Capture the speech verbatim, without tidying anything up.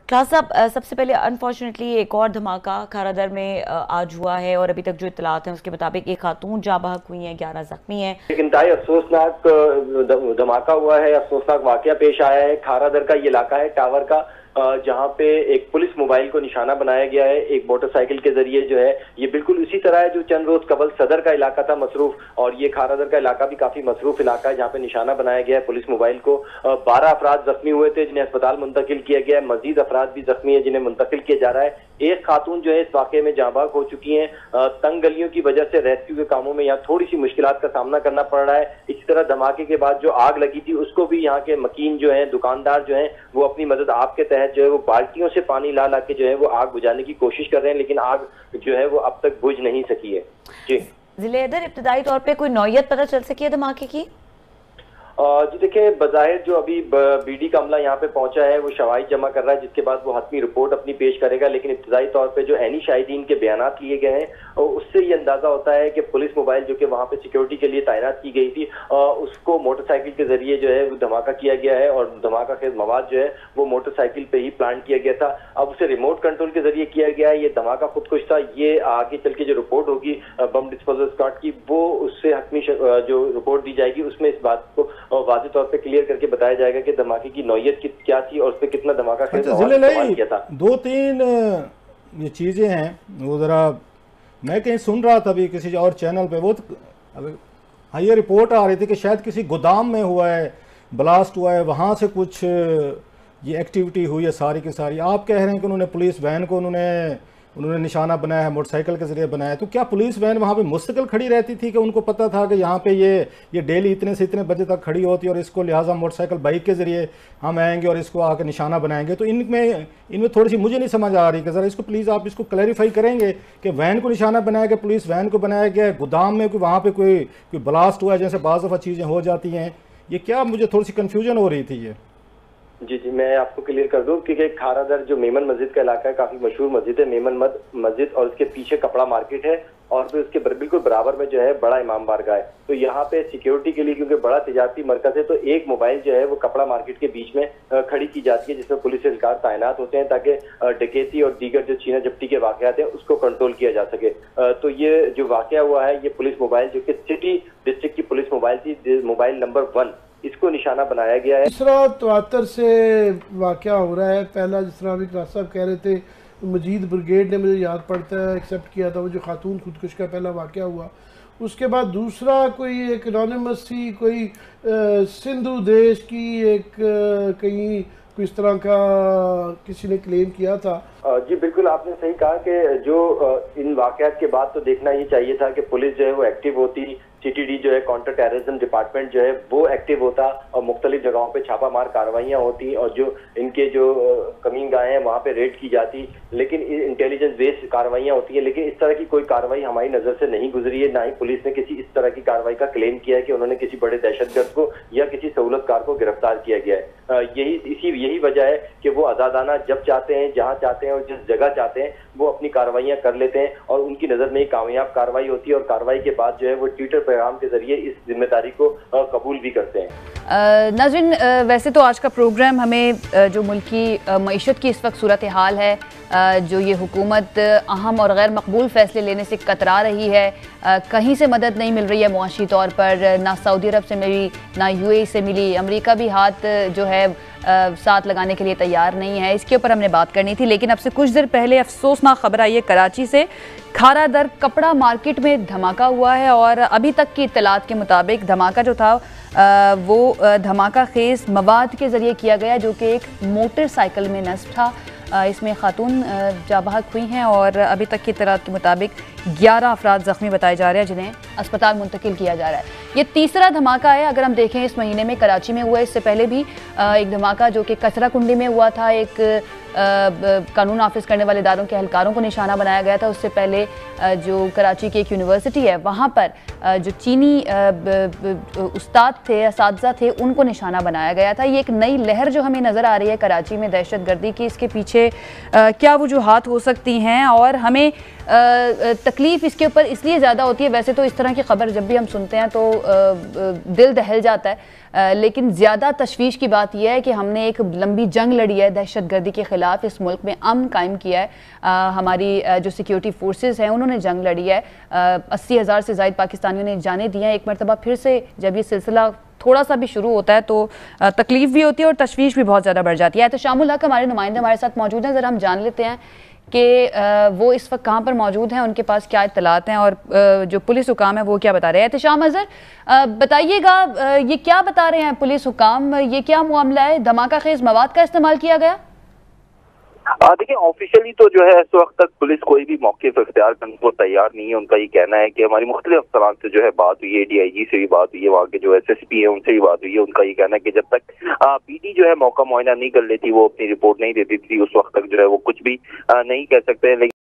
Class साहब, सबसे पहले अनफॉर्चुनेटली एक और धमाका खारादर में आज हुआ है और अभी तक जो इत्तलात हैं उसके मुताबिक एक खातून जाँ बहक हुई हैं, ग्यारह जख्मी हैं। एक इंतहाई अफसोसनाक धमाका हुआ है, अफसोसनाक वाकया पेश आया है। खारादर का ये इलाका है टावर का, जहां पे एक पुलिस मोबाइल को निशाना बनाया गया है एक मोटरसाइकिल के जरिए। जो है ये बिल्कुल उसी तरह है जो चंद रोज कबल सदर का इलाका था मसरूफ, और ये खारादर का इलाका भी काफी मसरूफ इलाका है जहां पे निशाना बनाया गया है पुलिस मोबाइल को। बारह अफराद जख्मी हुए थे जिन्हें अस्पताल मुंतकिल किया गया है। मजीद अफराद भी जख्मी है जिन्हें मुंतकिल किया जा रहा है। एक खातून जो है इस वाकये में जाँ बहक हो चुकी हैं। तंग गलियों की वजह से रेस्क्यू के कामों में यहाँ थोड़ी सी मुश्किलात का सामना करना पड़ रहा है। इसी तरह धमाके के बाद जो आग लगी थी उसको भी यहाँ के मकीन जो है, दुकानदार जो है, वो अपनी मदद आप के तहत जो है वो बाल्टियों से पानी ला ला के जो है वो आग बुझाने की कोशिश कर रहे हैं, लेकिन आग जो है वो अब तक बुझ नहीं सकी है। जी जिले इधर इब्तदाई तौर पे कोई नौयत पता चल सकी है धमाके की? जी देखिए, बज़ाहिर जो अभी बीडी का अमला यहाँ पे पहुंचा है वो शवाहिद जमा कर रहा है, जिसके बाद वो हतमी रिपोर्ट अपनी पेश करेगा। लेकिन इब्तदाई तौर पे जो ऐनी शाहिदीन के बयानात लिए गए हैं और उससे ये अंदाजा होता है कि पुलिस मोबाइल जो कि वहाँ पे सिक्योरिटी के लिए तैनात की गई थी, उसको मोटरसाइकिल के जरिए जो है वो धमाका किया गया है और धमाका खेज मवाद जो है वो मोटरसाइकिल पे ही प्लांट किया गया था। अब उसे रिमोट कंट्रोल के जरिए किया गया है। ये धमाका खुदकुश था। ये आगे चल के जो रिपोर्ट होगी बम डिस्पोजल स्क्वाड की, वो उससे हतमी जो रिपोर्ट दी जाएगी उसमें इस बात को वाज़ेह तौर पे क्लियर करके बताया जाएगा कि धमाके की नौयत क्या थी और उस पे कितना धमाका इस्तेमाल किया था। दो तीन ये चीजें हैं वो जरा मैं कहीं सुन रहा था अभी किसी और चैनल पे, वो हाँ ये रिपोर्ट आ रही थी कि शायद किसी गोदाम में हुआ है, ब्लास्ट हुआ है, वहाँ से कुछ ये एक्टिविटी हुई है सारी की सारी। आप कह रहे हैं कि उन्होंने पुलिस वैन को उन्होंने उन्होंने निशाना बनाया है, मोटरसाइकिल के जरिए बनाया है, तो क्या पुलिस वैन वहाँ पे मुस्तकिल खड़ी रहती थी कि उनको पता था कि यहाँ पे ये ये डेली इतने से इतने बजे तक खड़ी होती है और इसको लिहाजा मोटरसाइकिल बाइक के जरिए हम आएंगे और इसको आके निशाना बनाएंगे? तो इनमें इनमें थोड़ी सी मुझे नहीं समझ आ रही कि ज़रा इसको प्लीज़ आप इसको क्लैरिफाई करेंगे कि वैन को निशाना बनाया गया, पुलिस वैन को बनाया गया, गोदाम में कोई वहाँ पर कोई कोई ब्लास्ट हुआ है जैसे बाज़ दफ़ा चीज़ें हो जाती हैं, ये क्या मुझे थोड़ी सी कन्फ्यूजन हो रही थी ये। जी जी मैं आपको क्लियर कर दूं क्योंकि खारादर जो मेमन मस्जिद का इलाका है काफी मशहूर मस्जिद है मेमन मस्जिद, और उसके पीछे कपड़ा मार्केट है और फिर उसके बिल्कुल बराबर में जो है बड़ा इमाम बारगाह है। तो यहाँ पे सिक्योरिटी के लिए क्योंकि बड़ा तिजारती मरकज है तो एक मोबाइल जो है वो कपड़ा मार्केट के बीच में खड़ी की जाती है जिसमें पुलिस एहलकार तैनात होते हैं ताकि डकैती और दीगर जो छीना झपटी के वाकयात हैं उसको कंट्रोल किया जा सके। तो ये जो वाकया हुआ है ये पुलिस मोबाइल जो कि सिटी डिस्ट्रिक्ट की पुलिस मोबाइल थी, मोबाइल नंबर वन, इसको निशाना बनाया गया है। दूसरा तवातर से वाकया हो रहा है। पहला जिस तरह अभी क्लास साहब कह रहे थे मजीद ब्रिगेड ने, मुझे याद पड़ता है, एक्सेप्ट किया था वो जो खातून खुदकुश का पहला वाकया हुआ। उसके बाद दूसरा कोई एक एनोनिमस सी कोई आ, सिंधु देश की एक आ, कहीं कोई इस तरह का किसी ने क्लेम किया था। जी बिल्कुल आपने सही कहा कि जो इन वाकयात के बाद तो देखना ही चाहिए था कि पुलिस जो है वो एक्टिव होती, सीटीडी जो है काउंटर टेररिज्म डिपार्टमेंट जो है वो एक्टिव होता और मुख्तलिफ जगहों पे छापामार कार्रवाइयाँ होती और जो इनके जो कमीन गाहें हैं वहाँ पे रेड की जाती, लेकिन इंटेलिजेंस बेस्ड कार्रवाइयाँ होती है। लेकिन इस तरह की कोई कार्रवाई हमारी नज़र से नहीं गुजरी है, ना ही पुलिस ने किसी इस तरह की कार्रवाई का क्लेम किया है कि उन्होंने किसी बड़े दहशतगर्द को या किसी सहूलतकार को गिरफ्तार किया गया है। यही इसी यही वजह है कि वो आज़ादाना जब चाहते हैं, जहाँ चाहते हैं और जिस जगह चाहते हैं वो अपनी कार्रवाइयाँ कर लेते हैं और उनकी नज़र में ही कामयाब कार्रवाई होती है और कार्रवाई के बाद जो है वो ट्विटर पैगाम के जरिए इस जिम्मेदारी को कबूल भी करते हैं। नाज़रीन, वैसे तो आज का प्रोग्राम हमें जो मुल्क की मईशत की इस वक्त सूरत हाल है, जो ये हुकूमत अहम और गैर मकबूल फ़ैसले लेने से कतरा रही है, कहीं से मदद नहीं मिल रही है मुआशी तौर पर, ना सऊदी अरब से मिली ना यूएई से मिली, अमेरिका भी हाथ जो है साथ लगाने के लिए तैयार नहीं है, इसके ऊपर हमने बात करनी थी। लेकिन अब से कुछ देर पहले अफसोसनाक खबर आई है कराची से, खारादर कपड़ा मार्केट में धमाका हुआ है और अभी तक की इत्तलात के मुताबिक धमाका जो था वो धमाका खेज मवाद के ज़रिए किया गया जो कि एक मोटरसाइकिल में नस्ब था। इसमें खातून जाँ बहक हुई हैं और अभी तक की इत्तलात के मुताबिक ग्यारह अफराद ज़ख्मी बताए जा रहे हैं जिन्हें अस्पताल मुंतकिल किया जा रहा है। ये तीसरा धमाका है अगर हम देखें इस महीने में कराची में हुआ है। इससे पहले भी एक धमाका जो कि कचरा कुंडी में हुआ था, एक कानून नाफिज करने वाले इदारों के एहलकारों को निशाना बनाया गया था। उससे पहले जो कराची की एक यूनिवर्सिटी है वहाँ पर जो चीनी उस्ताद थे, असातिज़ा थे, उनको निशाना बनाया गया था। ये एक नई लहर जो हमें नज़र आ रही है कराची में दहशत गर्दी की, इसके पीछे क्या वजूहात हो सकती हैं और हमें तकलीफ़ इसके ऊपर इसलिए ज़्यादा होती है। वैसे तो इस तरह की खबर जब भी हम सुनते हैं तो दिल दहल जाता है, लेकिन ज़्यादा तशवीश की बात यह है कि हमने एक लंबी जंग लड़ी है दहशतगर्दी के ख़िलाफ़, इस मुल्क में अमन कायम किया है। आ, हमारी आ, जो सिक्योरिटी फोर्सेस हैं उन्होंने जंग लड़ी है। अस्सी हज़ार से ज़ायद पाकिस्तानियों ने जाने दी हैं। एक मरतबा फिर से जब ये सिलसिला थोड़ा सा भी शुरू होता है तो तकलीफ भी होती है और तशवीश भी बहुत ज़्यादा बढ़ जाती है। तो शामुल हक हमारे नुमाइंदे हमारे साथ मौजूद हैं, ज़रा हम जान लेते हैं कि वो इस वक्त कहाँ पर मौजूद हैं, उनके पास क्या इत्तलात हैं और जो पुलिस हुकाम है वो क्या बता रहे हैं। एहतशाम अज़हर, बताइएगा ये क्या बता रहे हैं पुलिस हुकाम, ये क्या मामला है, धमाका खेज मवाद का इस्तेमाल किया गया? देखिए, ऑफिशियली तो जो है इस वक्त तक पुलिस कोई भी मौके पर इख्तियार करने को तैयार नहीं है। उनका ये कहना है कि हमारी मुख्तलिफ अफसरान से जो है बात हुई है, डी आई जी से भी बात हुई है, वहाँ के जो एस एस पी है उनसे भी बात हुई है। उनका ये कहना है कि जब तक पी डी जो है मौका मुआयना नहीं कर लेती, वो अपनी रिपोर्ट नहीं देती थी, उस वक्त तक जो है वो कुछ भी आ, नहीं कह सकते।